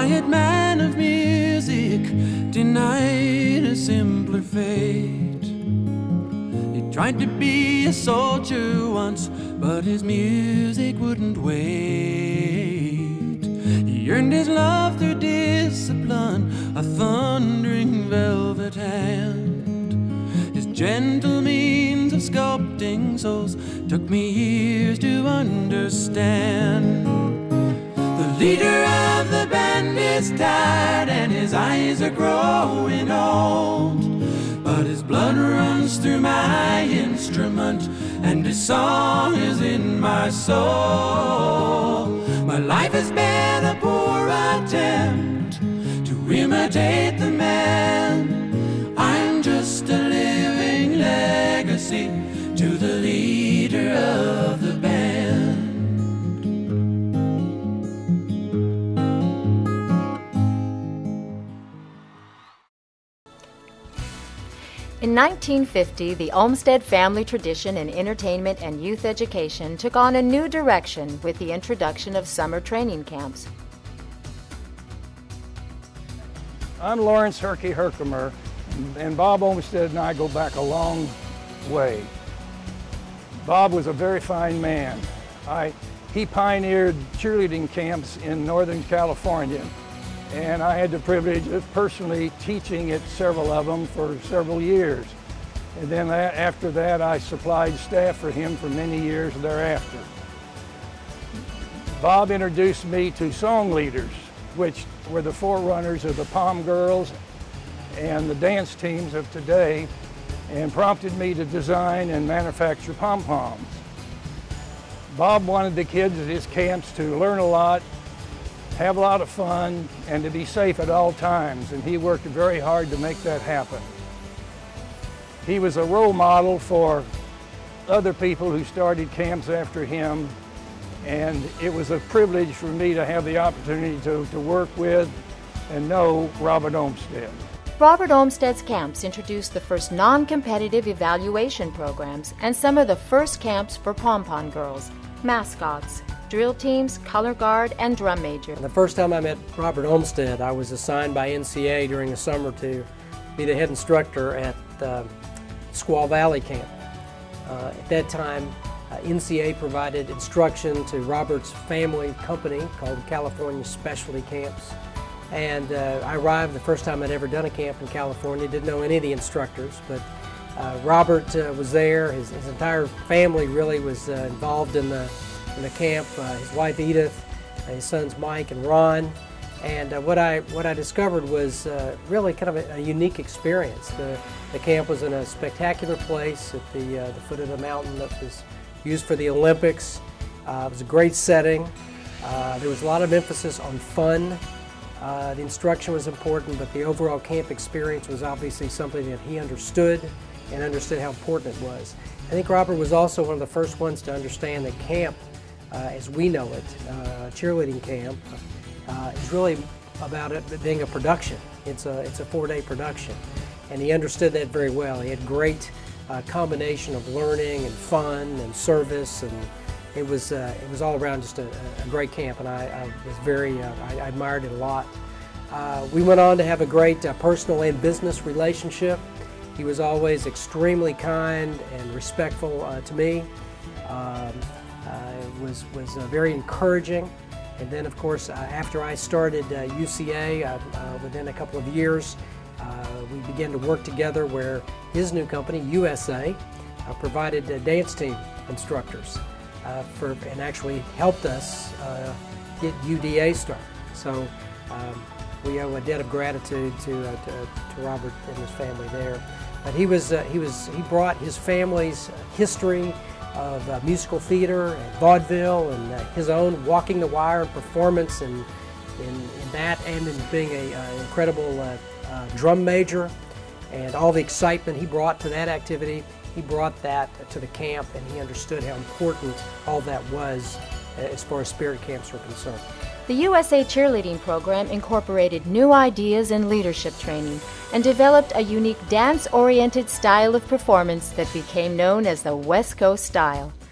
quiet man of music, denied a simpler fate. He tried to be a soldier once, but his music wouldn't wait. He earned his love through discipline, a thundering velvet hand. His gentle means of sculpting souls took me years to understand. The leader of the band is tired and his eyes are growing old, but his blood runs through my instrument and his song is in my soul. My life has been a poor attempt to imitate the man. I'm just a living legacy to the leader of the band. In 1950, the Olmstead family tradition in entertainment and youth education took on a new direction with the introduction of summer training camps. I'm Lawrence Herky Herkimer, and Bob Olmstead and I go back a long way. Bob was a very fine man. He pioneered cheerleading camps in Northern California, and I had the privilege of personally teaching at several of them for several years. And then after that, I supplied staff for him for many years thereafter. Bob introduced me to song leaders, which were the forerunners of the Pom Girls and the dance teams of today, and prompted me to design and manufacture pom-poms. Bob wanted the kids at his camps to learn a lot, have a lot of fun, and to be safe at all times, and he worked very hard to make that happen. He was a role model for other people who started camps after him, and it was a privilege for me to have the opportunity to work with and know Robert Olmstead. Robert Olmstead's camps introduced the first non-competitive evaluation programs and some of the first camps for pom-pom girls, mascots, drill teams, color guard, and drum major. The first time I met Robert Olmstead, I was assigned by NCA during the summer to be the head instructor at Squaw Valley Camp. At that time, NCA provided instruction to Robert's family company called California Specialty Camps. And I arrived the first time I'd ever done a camp in California, didn't know any of the instructors, but Robert was there. His entire family really was involved in the camp. His wife Edith, his sons Mike and Ron. And what I discovered was really kind of a unique experience. The camp was in a spectacular place at the foot of the mountain that was used for the Olympics. It was a great setting. There was a lot of emphasis on fun. The instruction was important, but the overall camp experience was obviously something that he understood and understood how important it was. I think Robert was also one of the first ones to understand that camp, as we know it, cheerleading camp, is really about it being a production. It's a 4-day production, and he understood that very well. He had great combination of learning and fun and service, and it was all around just a great camp, and I admired it a lot. We went on to have a great personal and business relationship. He was always extremely kind and respectful to me. Was very encouraging. And then, of course, after I started UCA, within a couple of years, we began to work together where his new company, USA, provided dance team instructors and actually helped us get UDA started. So we owe a debt of gratitude to Robert and his family there. But he brought his family's history of musical theater and vaudeville and his own walking the wire performance in that, and in being an incredible drum major, and all the excitement he brought to that activity. He brought that to the camp, and he understood how important all that was as far as spirit camps are concerned. The USA cheerleading program incorporated new ideas in leadership training and developed a unique dance-oriented style of performance that became known as the West Coast style.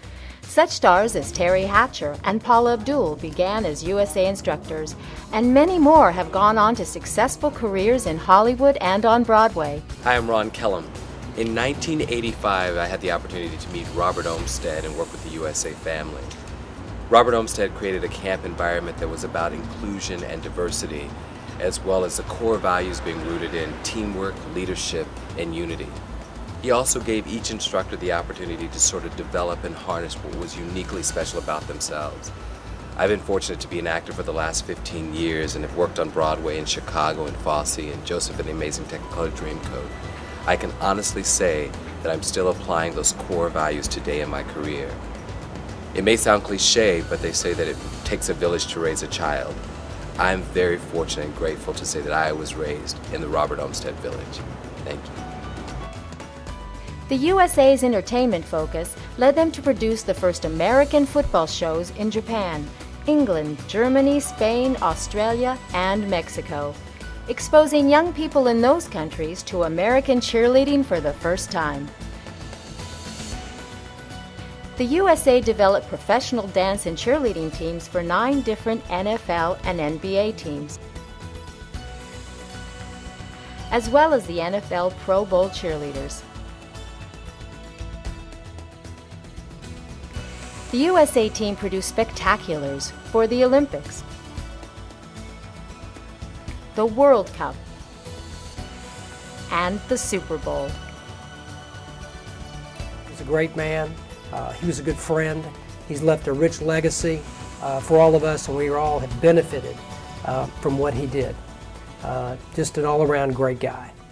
Such stars as Terry Hatcher and Paula Abdul began as USA instructors, and many more have gone on to successful careers in Hollywood and on Broadway. Hi, I'm Ron Kellum. In 1985, I had the opportunity to meet Robert Olmstead and work with the USA family. Robert Olmstead created a camp environment that was about inclusion and diversity, as well as the core values being rooted in teamwork, leadership, and unity. He also gave each instructor the opportunity to sort of develop and harness what was uniquely special about themselves. I've been fortunate to be an actor for the last 15 years and have worked on Broadway in Chicago and Fosse and Joseph and the Amazing Technicolor Dreamcoat. I can honestly say that I'm still applying those core values today in my career. It may sound cliche, but they say that it takes a village to raise a child. I'm very fortunate and grateful to say that I was raised in the Robert Olmstead village. Thank you. The USA's entertainment focus led them to produce the first American football shows in Japan, England, Germany, Spain, Australia, and Mexico, exposing young people in those countries to American cheerleading for the first time. The USA developed professional dance and cheerleading teams for 9 different NFL and NBA teams, as well as the NFL Pro Bowl cheerleaders. The USA team produced spectaculars for the Olympics, the World Cup, and the Super Bowl. He's a great man. He was a good friend. He's left a rich legacy for all of us, and we all have benefited from what he did. Just an all-around great guy.